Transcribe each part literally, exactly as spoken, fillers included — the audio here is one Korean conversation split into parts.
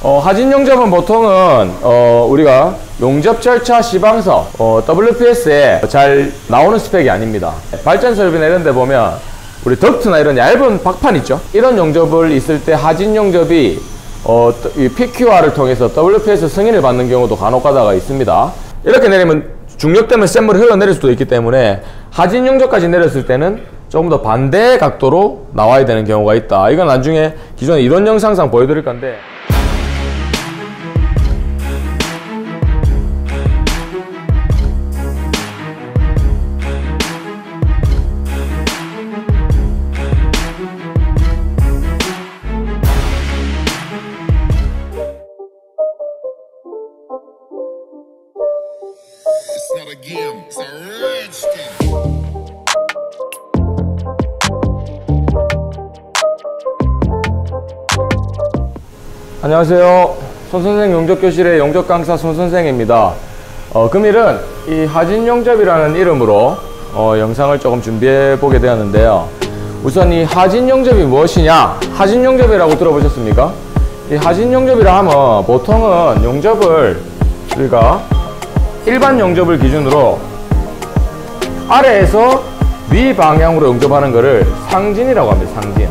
어, 하진 용접은 보통은 어, 우리가 용접 절차 시방서 어, 더블유피에스에 잘 나오는 스펙이 아닙니다. 발전 설비나 이런 데 보면 우리 덕트나 이런 얇은 박판 있죠. 이런 용접을 있을 때 하진 용접이 어, 이 피큐알을 통해서 더블유피에스 승인을 받는 경우도 간혹 가다가 있습니다. 이렇게 내리면 중력 때문에 센 물이 흘러내릴 수도 있기 때문에 하진 용접까지 내렸을 때는 조금 더 반대 각도로 나와야 되는 경우가 있다. 이건 나중에 기존에 이론 영상상 보여드릴 건데, It's not a game, it's a rich thing. 안녕하세요. 손선생 용접교실의 용접 강사 손선생입니다. 어, 금일은 이 하진 용접이라는 이름으로 어, 영상을 조금 준비해 보게 되었는데요. 우선 이 하진 용접이 무엇이냐? 하진 용접이라고 들어보셨습니까? 이 하진 용접이라 하면 보통은 용접을 우리가 일반 용접을 기준으로 아래에서 위 방향으로 용접하는 것을 상진이라고 합니다. 상진.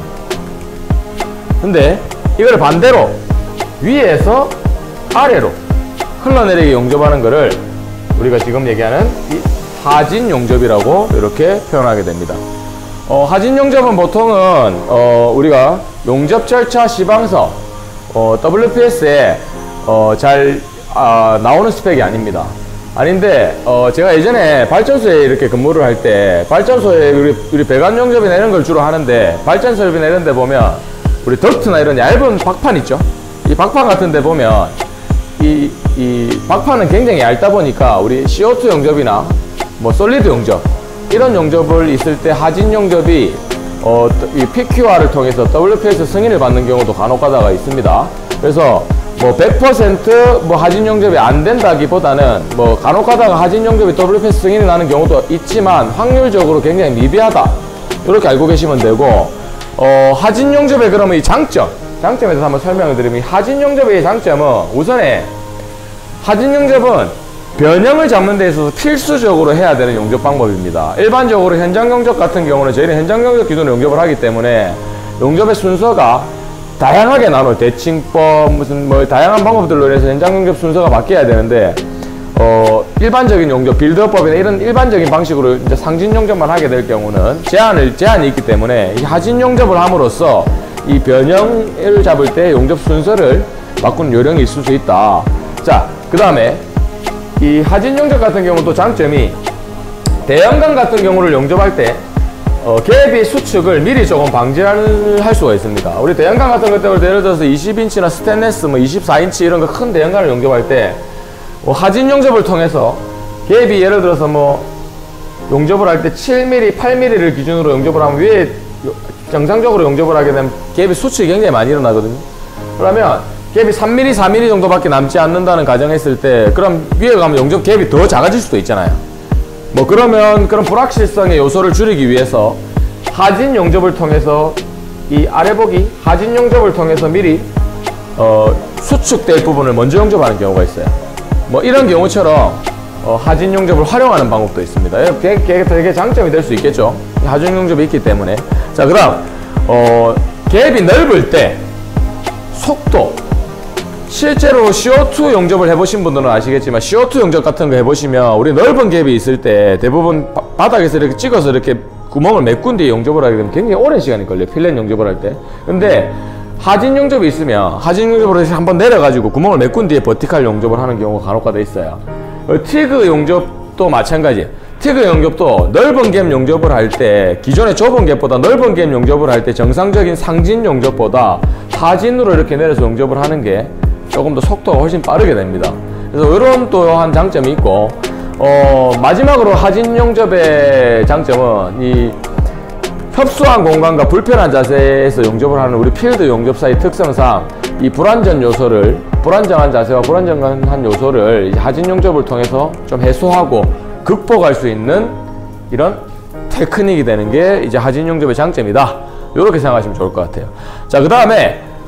근데 이걸 반대로 위에서 아래로 흘러내리게 용접하는 것을 우리가 지금 얘기하는 이 하진 용접이라고 이렇게 표현하게 됩니다. 어, 하진 용접은 보통은 어, 우리가 용접 절차 시방서 어, 더블유피에스에 어, 잘 아, 나오는 스펙이 아닙니다. 아닌데 어, 제가 예전에 발전소에 이렇게 근무를 할 때 발전소에 우리, 우리 배관 용접이나 이런 걸 주로 하는데, 발전 설비나 이런 데 보면 우리 덕트나 이런 얇은 박판 있죠. 이 박판 같은 데 보면 이, 이 박판은 굉장히 얇다 보니까 우리 씨오투 용접이나 뭐 솔리드 용접 이런 용접을 있을 때 하진 용접이 어, 이 피큐알을 통해서 더블유피에스 승인을 받는 경우도 간혹 가다가 있습니다. 그래서 뭐 백 퍼센트 뭐 하진 용접이 안 된다기보다는 뭐 간혹 가다가 하진 용접이 더블유피에스 승인이 나는 경우도 있지만 확률적으로 굉장히 미비하다, 이렇게 알고 계시면 되고, 어, 하진 용접의 그러면 이 장점 장점에 대해서 한번 설명을 드리면, 이 하진 용접의 장점은 우선에 하진 용접은 변형을 잡는 데 있어서 필수적으로 해야 되는 용접 방법입니다. 일반적으로 현장 용접 같은 경우는 저희는 현장 용접 기준으로 용접을 하기 때문에 용접의 순서가 다양하게 나눠, 대칭법 무슨 뭐 다양한 방법들로 해서 현장 용접 순서가 바뀌어야 되는데, 어 일반적인 용접 빌드업법이나 이런 일반적인 방식으로 이제 상진 용접만 하게 될 경우는 제한을 제한이 있기 때문에 이 하진 용접을 함으로써 이 변형을 잡을 때 용접 순서를 바꾸는 요령이 있을 수 있다. 자, 그 다음에 이 하진 용접 같은 경우는 또 장점이, 대형관 같은 경우를 용접할 때 어, 갭의 수축을 미리 조금 방지를 할 수가 있습니다. 우리 대형관 같은 것 때문에 예를 들어서 이십 인치나 스테인레스 뭐 이십사 인치 이런 거 큰 대형관을 용접할 때 뭐 하진 용접을 통해서 갭이 예를 들어서 뭐 용접을 할 때 칠 밀리미터, 팔 밀리미터를 기준으로 용접을 하면 위에 정상적으로 용접을 하게 되면 갭의 수축이 굉장히 많이 일어나거든요. 그러면 갭이 삼 밀리미터, 사 밀리미터 정도밖에 남지 않는다는 가정했을 때, 그럼 위에 가면 용접 갭이 더 작아질 수도 있잖아요. 뭐 그러면 그런 불확실성의 요소를 줄이기 위해서 하진 용접을 통해서 이 아래 보기 하진 용접을 통해서 미리 어, 수축될 부분을 먼저 용접하는 경우가 있어요. 뭐 이런 경우처럼 어, 하진 용접을 활용하는 방법도 있습니다. 되게, 되게 장점이 될 수 있겠죠. 하진 용접이 있기 때문에. 자, 그다음 어, 갭이 넓을 때 속도, 실제로 씨오투 용접을 해보신 분들은 아시겠지만 씨오투 용접 같은 거 해보시면 우리 넓은 갭이 있을 때 대부분 바, 바닥에서 이렇게 찍어서 이렇게 구멍을 메꾼 뒤에 용접을 하게 되면 굉장히 오랜 시간이 걸려요. 필렛 용접을 할 때. 근데 하진 용접이 있으면 하진 용접으로 한번 내려가지고 구멍을 메꾼 뒤에 버티칼 용접을 하는 경우가 간혹가다 있어요. 티그 용접도 마찬가지예요. 티그 용접도 넓은 갭 용접을 할 때 기존의 좁은 갭보다 넓은 갭 용접을 할 때 정상적인 상진 용접보다 하진으로 이렇게 내려서 용접을 하는 게 조금 더 속도가 훨씬 빠르게 됩니다. 그래서 이런 또한 장점이 있고, 어, 마지막으로 하진 용접의 장점은 이 협소한 공간과 불편한 자세에서 용접을 하는 우리 필드 용접사의 특성상 이 불안전 요소를, 불안정한 자세와 불안정한 요소를 하진 용접을 통해서 좀 해소하고 극복할 수 있는 이런 테크닉이 되는 게 이제 하진 용접의 장점이다. 이렇게 생각하시면 좋을 것 같아요. 자, 그 다음에 그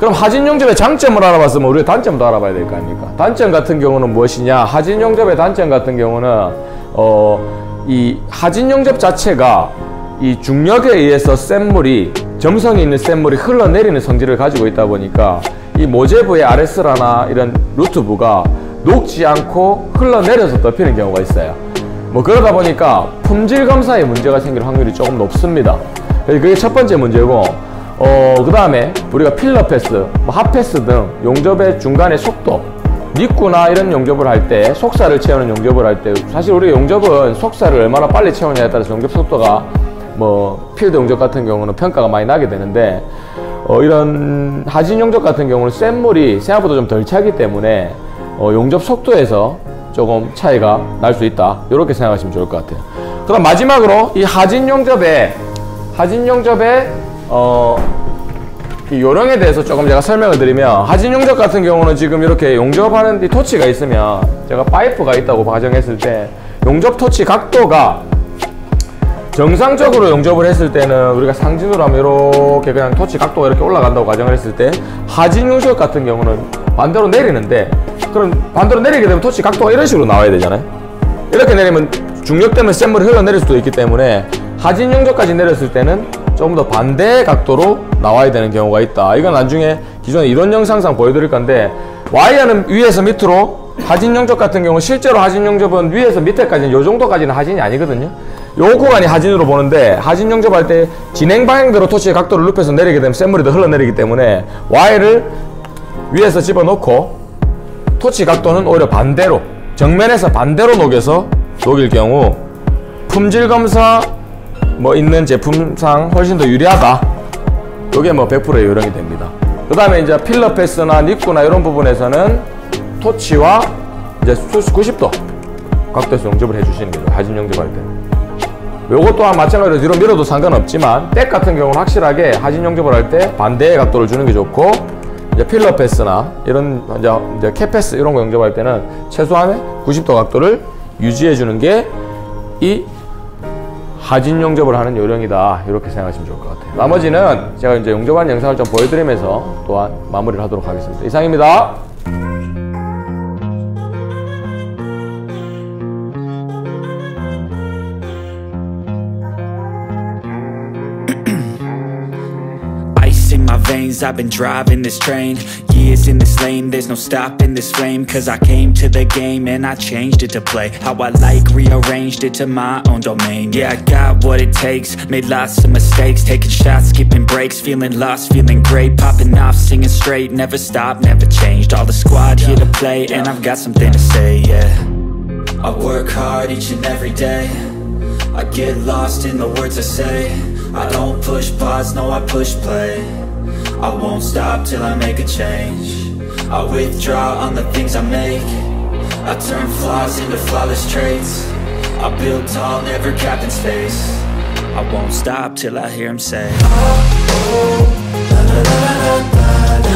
그럼 하진용접의 장점을 알아봤으면 우리가 단점도 알아봐야 될 거 아닙니까? 단점 같은 경우는 무엇이냐? 하진용접의 단점 같은 경우는 어, 이 하진용접 자체가 이 중력에 의해서 쇳물이 점성이 있는 쇳물이 흘러내리는 성질을 가지고 있다 보니까 이 모재부의 아레스라나 이런 루트부가 녹지 않고 흘러내려서 덮이는 경우가 있어요. 뭐 그러다 보니까 품질 검사에 문제가 생길 확률이 조금 높습니다. 그게 첫 번째 문제고, 어, 그 다음에 우리가 필러 패스, 뭐 핫패스 등 용접의 중간의 속도, 니꾸나 이런 용접을 할 때, 속사를 채우는 용접을 할 때, 사실 우리 용접은 속사를 얼마나 빨리 채우냐에 따라서 용접 속도가 뭐 필드 용접 같은 경우는 평가가 많이 나게 되는데, 어, 이런 하진 용접 같은 경우는 쇳물이 생각보다 좀 덜 차기 때문에 어, 용접 속도에서 조금 차이가 날 수 있다, 이렇게 생각하시면 좋을 것 같아요. 그럼 마지막으로 이 하진 용접의 하진 용접의 어, 이 요령에 대해서 조금 제가 설명을 드리면, 하진 용접 같은 경우는 지금 이렇게 용접하는 이 토치가 있으면, 제가 파이프가 있다고 가정했을 때 용접 토치 각도가 정상적으로 용접을 했을 때는 우리가 상진으로 하면 이렇게 그냥 토치 각도가 이렇게 올라간다고 가정을 했을 때, 하진 용접 같은 경우는 반대로 내리는데, 그럼 반대로 내리게 되면 토치 각도가 이런 식으로 나와야 되잖아요. 이렇게 내리면 중력 때문에 쇳물이 흘러내릴 수도 있기 때문에 하진 용접까지 내렸을 때는 조금 더 반대 각도로 나와야 되는 경우가 있다. 이건 나중에 기존에 이론 영상상 보여드릴 건데, 와이어는 위에서 밑으로, 하진 용접 같은 경우 실제로 하진 용접은 위에서 밑에까지는 요 정도까지는 하진이 아니거든요. 요 구간이 하진으로 보는데, 하진 용접할 때 진행 방향대로 토치의 각도를 눕혀서 내리게 되면 쇳물이 더 흘러내리기 때문에 와이어를 위에서 집어넣고 토치 각도는 오히려 반대로, 정면에서 반대로 녹여서 녹일 경우 품질 검사 뭐 있는 제품상 훨씬 더 유리하다. 이게 뭐 백 퍼센트의 요령이 됩니다. 그 다음에 이제 필러 패스나 니꾸나 이런 부분에서는 토치와 이제 구십 도 각도에서 용접을 해주시는 거죠. 하진 용접할 때. 요것 또한 마찬가지로 뒤로 밀어도 상관없지만, 백 같은 경우는 확실하게 하진 용접을 할 때 반대의 각도를 주는 게 좋고, 이제 필러 패스나 이런 이제, 이제 캡 패스 이런 거 용접할 때는 최소한의 구십 도 각도를 유지해 주는 게 이 하진 용접을 하는 요령이다, 이렇게 생각하시면 좋을 것 같아요. 나머지는 제가 이제 용접하는 영상을 좀 보여드리면서 또한 마무리를 하도록 하겠습니다. 이상입니다. In my veins, I've been driving this train. Years in this lane, there's no stopping this flame. Cause I came to the game and I changed it to play how I like, rearranged it to my own domain. Yeah, I got what it takes, made lots of mistakes, taking shots, skipping breaks, feeling lost, feeling great, popping off, singing straight, never stopped, never changed. All the squad here to play and I've got something to say, yeah. I work hard each and every day, I get lost in the words I say. I don't push pause, no I push play. I won't stop till I make a change. I withdraw on the things I make. I turn flaws into flawless traits. I build tall, never capped in space. I won't stop till I hear him say, oh, oh, la, la, la, la, la, la.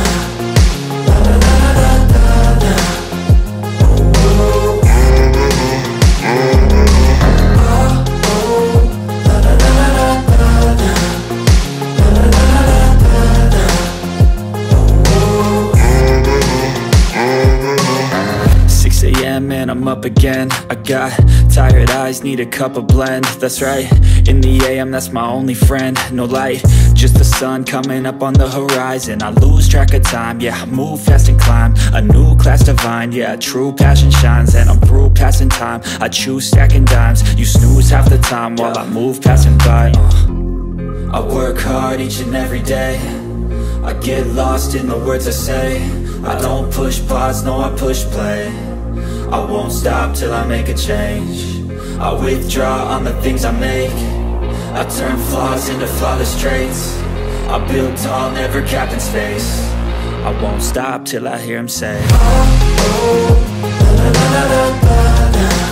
And I'm up again. I got tired eyes, need a cup of blend. That's right, in the A M, that's my only friend. No light, just the sun coming up on the horizon. I lose track of time, yeah, I move fast and climb a new class divine, yeah, true passion shines. And I'm through passing time, I choose stacking dimes. You snooze half the time while I move passing by. uh. I work hard each and every day, I get lost in the words I say. I don't push pause, no I push play. I won't stop till I make a change. I withdraw on the things I make. I turn flaws into flawless traits. I build tall, never capped in space. I won't stop till I hear him say, oh, oh, la, la, la, la, la, la.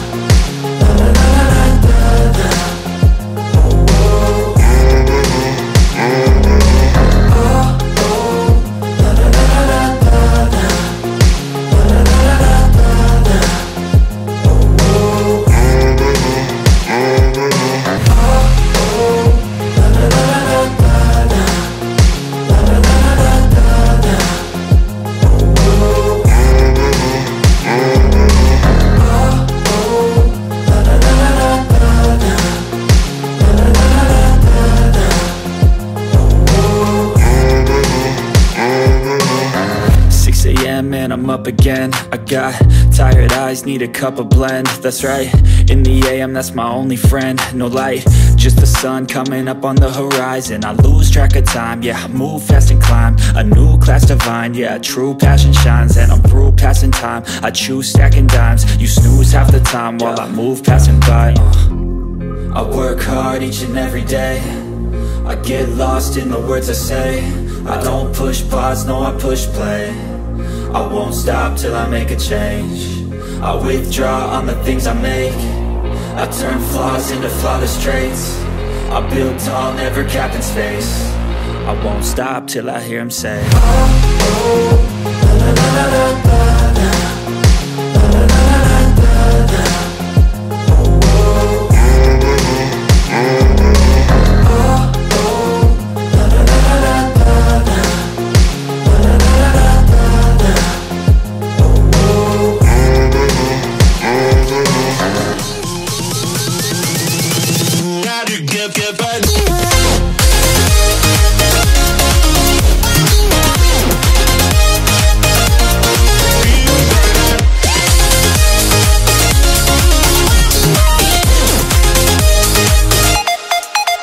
a.m. and I'm up again. I got tired eyes, need a cup of blend. That's right, in the a m that's my only friend. No light, just the sun coming up on the horizon. I lose track of time, yeah, I move fast and climb a new class divine, yeah, true passion shines. And I'm through passing time, I choose stacking dimes. You snooze half the time while I move passing by. uh. I work hard each and every day, I get lost in the words I say. I don't push pause, no, I push play. I won't stop till I make a change. I withdraw on the things I make. I turn flaws into flawless traits. I build tall, never capped in space. I won't stop till I hear him say, oh, oh, la, la, la, la, la.